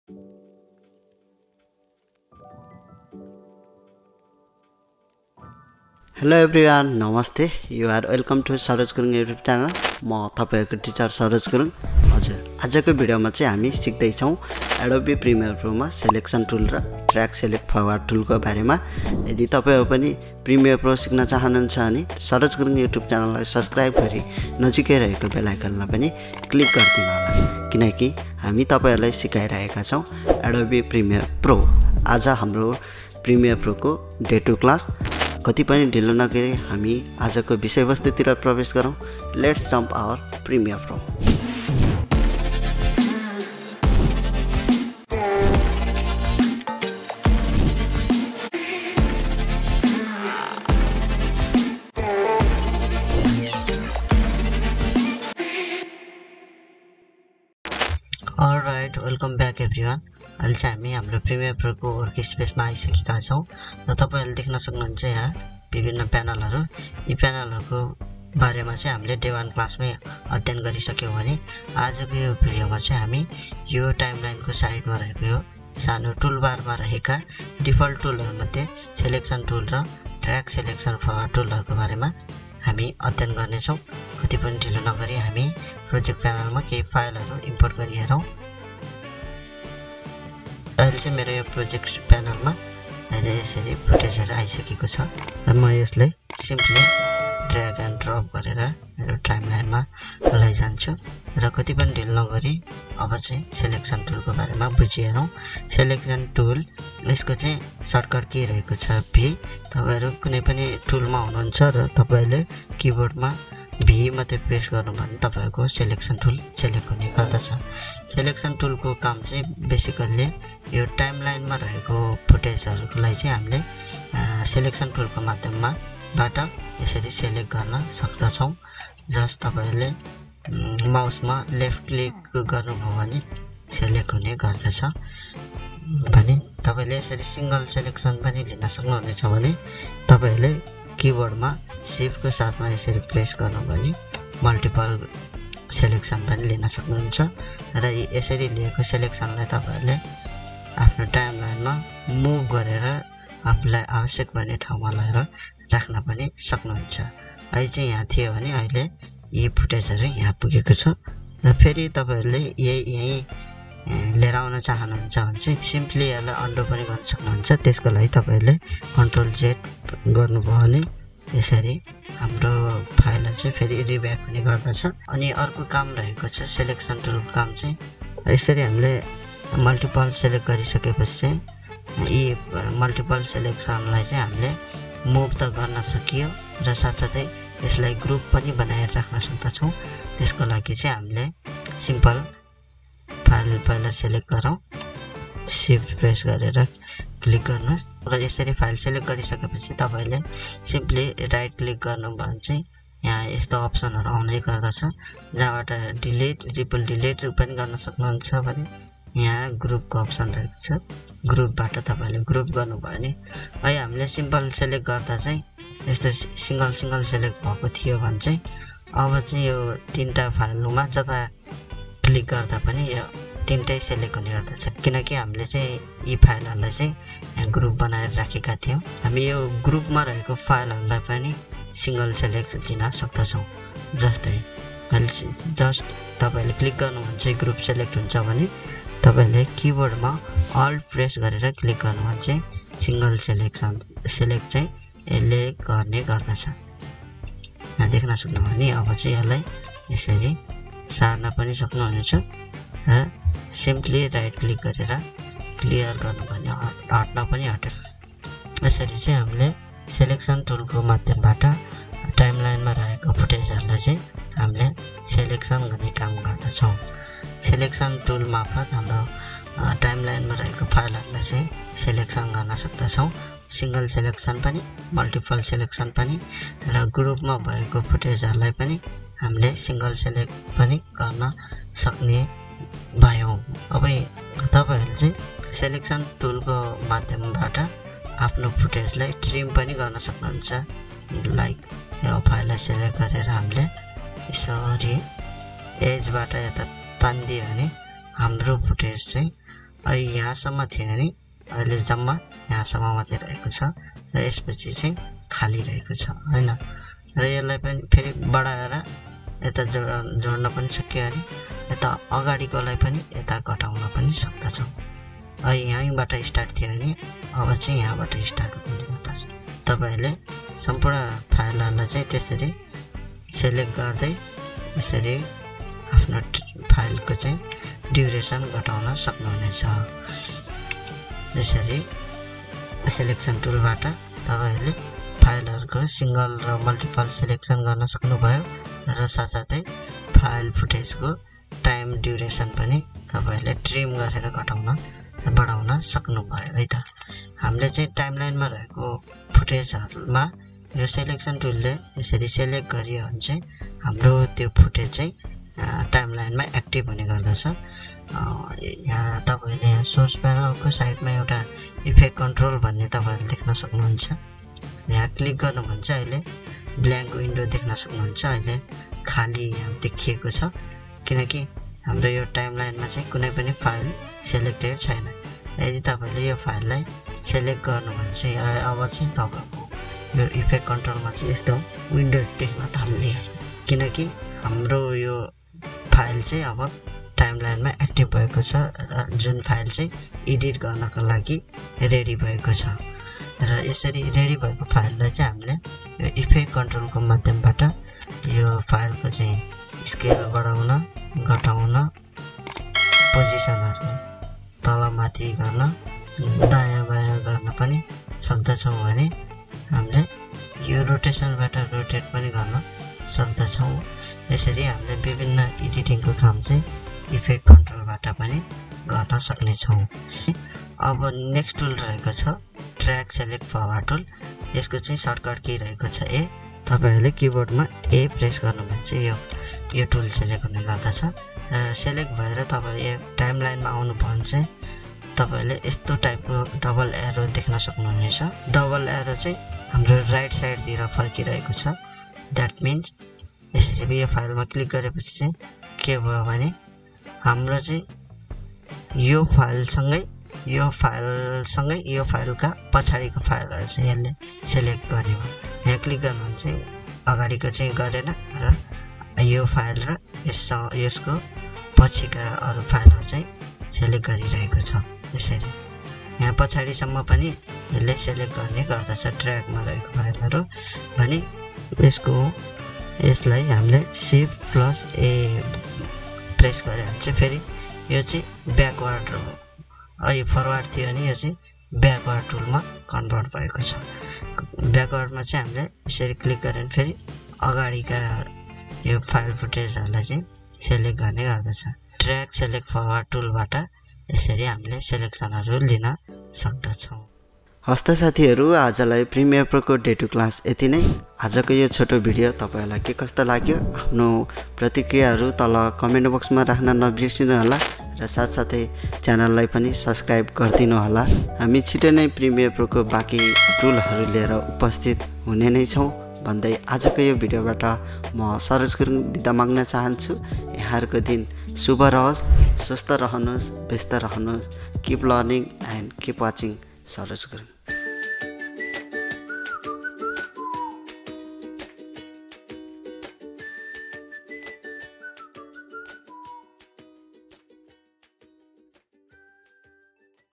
Hello everyone, नमस्ते। You are welcome to Saroj Gurung YouTube channel. म तपाईहरुको टिचर सरोज गुरुङ। हजुर, आजको भिडियोमा चाहिँ हामी सिक्दै छौं एडोबी प्रिमियर प्रोमा सिलेक्सन टुल र ट्र्याक सेलेक्ट फरवर्ड टुलको बारेमा। यदि तपाईहरु पनि प्रिमियर प्रो सिक्न चाहनुहुन्छ भने सरोज गुरुङ युट्युब च्यानललाई सब्स्क्राइब गरी नजिकै रहेको बेल आइकनमा पनि क्लिक गरिदिनु होला, किनकि हामी तपाईहरुलाई सिकाइरहेका छौं एडोबी प्रिमियर प्रो। आज हाम्रो प्रिमियर प्रोको डे 2 क्लास। कति पनि ढिलो नगरी हामी आजको विषयवस्तुतिर प्रवेश गरौँ। Let's jump our Premiere Pro. Alright, welcome back everyone. अहिले चाहिँ हामी हाम्रो प्रिमियर प्रोको वर्क स्पेसमा आइसकेका छौँ र तपाईहरुले देख्न सक्नुहुन्छ यहाँ विभिन्न प्यानलहरू। यी प्यानलहरूको बारेमा चाहिँ हामीले डे 1 क्लासमै अध्ययन गरिसक्यौँ भने आजको यो भिडियोमा चाहिँ हामी यो टाइमलाइनको साइडमा रहेको यो सानो टुलबारमा रहेका डिफल्ट टुलहरूमध्ये सिलेक्सन टुल र ट्र्याक सेलेक्सन फरवर्ड टुलहरूको बारेमा हामी अध्ययन गर्नेछौँ। कति पनि ढिलो नगरी हामी प्रोजेक्ट प्यानलमा केही फाइलहरू इम्पोर्ट गरी हेरौँ। अहिले चाहिँ मेरो यो प्रोजेक्ट प्यानलमा अहिले यसरी फुटेजहरू आइसकेको छ र म यसलाई सिम्पली ड्र्याग एन्ड ड्रप गरेर मेरो टाइमलाइनमा लैजान्छु र कति पनि ढिलो नगरी अब चाहिँ सिलेक्सन टुलको बारेमा बुझिहेरौँ। सिलेक्सन टुल, यसको चाहिँ सर्टकट के रहेको छ भी। तपाईहरु कुनै पनि टुलमा हुनुहुन्छ र तपाईले किबोर्डमा भी मात्रै प्रेस गर्नु भने तपाईको सिलेक्सन टुल सेलेक्ट हुने गर्दछ। सिलेक्सन टुलको काम चाहिँ बेसिकल्ली यो टाइमलाइनमा रहेको फुटेजहरुलाई चाहिँ हामीले सिलेक्सन टुलको माध्यमबाट यसरी सेलेक्ट गर्न सक्दछौं। जस्ट तपाईले माउसमा लेफ्ट क्लिक गर्नुभयो भने सेलेक्ट हुने गर्दछ। भने तपाईले यसरी सिंगल सेलेक्सन पनि लिन सक्नुहुनेछ भने तपाईले किबोर्डमा शिफ्टको साथमा यसरी प्रेस गर्नुभयो भने मल्टिपल सेलेक्सन पनि लिन सक्नुहुन्छ र यसरी लिएको सेलेक्सनलाई तपाईले आफ्नो टाइमलाइनमा मुभ गरेर आफुलाई आवश्यक पर्ने ठाउँमा लगेर राख्न पनि सक्नुहुन्छ। अहिले चाहिँ यहाँ थियो भने अहिले यी फुटेजहरु यहाँ पुगेको छ र फेरि तपाईहरुले यही लिएर आउन चाहनुहुन्छ भने चाहिँ सिम्पली यसलाई अन्डु पनि गर्न सक्नुहुन्छ। त्यसको लागि तपाईहरुले कन्ट्रोल जेड गर्नुभयो भने यसरी हाम्रो फाइलहरु चाहिँ फेरि रिब्याक हुने गर्दछ। अनि अर्को काम रहेको छ सिलेक्सन टुलको काम चाहिँ यसरी हामीले मल्टिपल सेलेक्ट गरिसकेपछि चाहिँ यी मल्टिपल सेलेक्सनलाई चाहिँ हामीले मुभ त गर्न सकियो र साथसाथै यसलाई ग्रुप पनि बनाएर राख्न सक्दछौं। त्यसको लागि चाहिँ हामीले सिम्पल फाइल पहिला सेलेक्ट गरौँ, शिफ्ट प्रेस गरेर क्लिक गर्नुस् र यसरी फाइल सेलेक्ट गरिसकेपछि तपाईले सिम्पली राइट क्लिक गर्नुभयो भने चाहिँ यहाँ यस्तो अप्सनहरु आउने गर्दछ जहाँबाट डिलिट, रिपल डिलिट पनि गर्न सक्नुहुन्छ भने यहाँ ग्रुपको अप्सन रहेको छ। ग्रुपबाट तपाईले ग्रुप गर्नुभयो भने अहिले हामीले सिम्पल सेलेक्ट गर्दा चाहिँ यस्तो सिंगल सेलेक्ट भएको थियो भने चाहिँ अब चाहिँ यो तीनटा फाइलमा जता क्लिक गर्दा पनि यो तीनटै सेलेक्ट हुने गर्दछ, किनकि हामीले चाहिँ यी फाइलहरुलाई चाहिँ यहाँ ग्रुप बनाएर राखेका थियौं। हामी यो ग्रुपमा रहेको फाइलहरुलाई पनि सिंगल सेलेक्ट लिन सक्दछौं। जस्तै अहिले जस्ट तपाईले क्लिक गर्नुहुन्छ ग्रुप सेलेक्ट हुन्छ भने तपाईले किबोर्डमा अल्ट प्रेस गरेर क्लिक गर्नु भने चाहिँ सिंगल सेलेक्ट चाहिँ यसले गर्ने गर्दछ। यहाँ देख्न सक्नुहुन्छ भने अब चाहिँ यसलाई यसरी सार्न पनि सक्नुहुनेछ र सिम्पली राइट क्लिक गरेर क्लियर गर्नु भने हट्न पनि हट्छ। यसरी चाहिँ हामीले सिलेक्सन टुलको माध्यमबाट टाइमलाइनमा रहेको फुटेजहरुलाई चाहिँ हामीले सिलेक्सन गर्ने काम गर्दछौं। सिलेक्सन टुल मार्फत हाम्रो टाइमलाइनमा रहेको फाइलहरुलाई चाहिँ सिलेक्सन गर्न सक्दछौं। सिंगल सेलेक्सन पनि, मल्टिपल सेलेक्सन पनि र ग्रुपमा भएको फुटेजहरुलाई पनि हामीले सिंगल सेलेक्ट पनि गर्न सक्ने भयौं। अब तपाईहरुले चाहिँ सिलेक्सन टुलको माध्यमबाट आफ्नो फुटेजलाई ट्रिम पनि गर्न सक्नुहुन्छ। लाइक यो फाइललाई सेलेक्ट गरेर हामीले यसरी एजबाट यता तान्दियो भने हाम्रो फुटेज चाहिँ यहाँसम्म थियो नि अहिले जम्मा यहाँसम्म मात्रै रहेको छ र यसपछि चाहिँ खाली रहेको छ हैन र यसलाई पनि फेरि बढाएर यता जोड्न पनि सक्यो अनि यता अगाडिकोलाई पनि यता घटाउन पनि सक्दछौँ यहीँबाट स्टार्ट थियो नि अब चाहिँ यहाँबाट स्टार्ट हुने गर्दछ तपाईहरुले सम्पूर्ण फाइलहरुलाई चाहिँ त्यसरी सेलेक्ट गर्दै यसरी आफ्नो फाइलको चाहिँ ड्युरेसन घटाउन सक्नुहुनेछ यसरी सेलेक्सन टुलबाट तपाईहरुले फाइलहरुको सिंगल र मल्टिपल सेलेक्सन गर्न सक्नुभयो र साथसाथै फाइल फुटेजको टाइम ड्युरेसन पनि तपाईहरुले ट्रिम गरेर घटाउन बढाउन सक्नुभयो है त हामीले चाहिँ टाइमलाइनमा रहेको फुटेजहरुमा यो सेलेक्सन टुलले यसरी सेलेक्ट गरियो भने चाहिँ हाम्रो त्यो फुटेज चाहिँ टाइमलाइनमा एक्टिभ हुने गर्दछ यहाँ तपाईले यहाँ सोर्स प्यानलको साइडमा एउटा इफेक्ट कन्ट्रोल भन्ने तपाईले देख्न सक्नुहुन्छ यहाँ क्लिक गर्नु भन्छ अहिले ब्ल्याङ्क विन्डो देख्न सक्नुहुन्छ अहिले खाली यहाँ देखिएको छ किनकि हाम्रो यो टाइमलाइनमा चाहिँ कुनै पनि फाइल सेलेक्टेड छैन यदि तपाईले यो फाइललाई सेलेक्ट गर्नु भन्छ अब चाहिँ तपाईको यो इफेक्ट कन्ट्रोलमा चाहिँ यस्तो विन्डो देख्न थाल्ने किनकि हाम्रो यो फाइल चाहिँ अब टाइमलाइनमा एक्टिभ भएको छ र जुन फाइल चाहिँ एडिट गर्नको लागि रेडी भएको छ र यसरी रेडी भएको फाइललाई चाहिँ हामीले यो इफेक्ट कन्ट्रोलको माध्यमबाट यो फाइलको चाहिँ स्केल बढाउन घटाउन पोजिसनहरु तलमाथि गर्न दायाँ बायाँ गर्न पनि सक्दछौँ भने हामीले यो रोटेसनबाट रोटेट पनि गर्न सक्दछौँ यसरी हामीले विभिन्न एडिटिङको काम चाहिँ इफेक्ट कन्ट्रोलबाट पनि गर्न सक्ने छौँ अब नेक्स्ट टुल रहेको छ ट्र्याक सेलेक्ट फरवर्ड टुल यसको चाहिँ सर्टकट के रहेको छ तपाईहरुले किबोर्डमा ए प्रेस गर्नुभयो चाहिँ यो टुल सेलेक्ट हुने गर्दछ सेलेक्ट भएर तपाईहरु टाइमलाइनमा आउनु भने चाहिँ तपाईहरुले यस्तो टाइपको डबल एरो देख्न सक्नुहुनेछ डबल एरो चाहिँ हाम्रो राइट साइडतिर फर्किरहेको छ दैट मिन्स यसरी यो फाइलमा क्लिक गरेपछि चाहिँ के भयो भने हाम्रो चाहिँ यो फाइलसँगै यो फाइलका पछाडीको फाइलहरु चाहिँ यसले सेलेक्ट गर्ने हो यहाँ क्लिक गर्नुहुन्छ चाहिँ अगाडिको चाहिँ गरेन र यो फाइल र यसको पछिका अरु फाइलहरु चाहिँ सेलेक्ट गरिरहेको छ यसरी यहाँ पछाडीसम्म पनि यसले सेलेक्ट गर्ने गर्दछ ट्र्याकमा रहेको फाइलहरु भने यसलाई हामीले शिफ्ट प्लस ए प्रेस गरे भने चाहिँ फेरि यो चाहिँ ब्याकवर्ड यो फरवर्ड थियो नि यो चाहिँ ब्याकवर्ड टुलमा कन्भर्ट भएको छ ब्याकवर्डमा चाहिँ हामीले यसरी क्लिक गरे भने फेरि अगाडिका यो फाइल फुटेजहरुलाई चाहिँ सेलेक्ट गर्ने गर्दछ ट्र्याक सेलेक्ट फरवर्ड टुलबाट यसरी हामीले सेलेक्सनहरु लिन सक्दछौँ हस्त साथीहरु आजलाई प्रिमियर प्रोको डे टु क्लास यति नै आजको यो छोटो भिडियो तपाईहरुलाई के कस्तो लाग्यो आफ्नो प्रतिक्रियाहरु तल कमेन्ट बक्समा राख्न नबिर्सिनु होला र साथसाथै च्यानललाई पनि सब्स्क्राइब गरिदिनु होला हामी छिटो नै प्रिमियर प्रोको बाँकी टुलहरु लिएर उपस्थित हुने नै छौं भन्दै आजको यो भिडियोबाट म सरोज गुरुङ बिदा माग्न चाहन्छु यहाँहरुको दिन शुभ रहोस् स्वस्थ रहनुहोस् व्यस्त रहनुहोस् keep learning and keep watching Saroj Gurung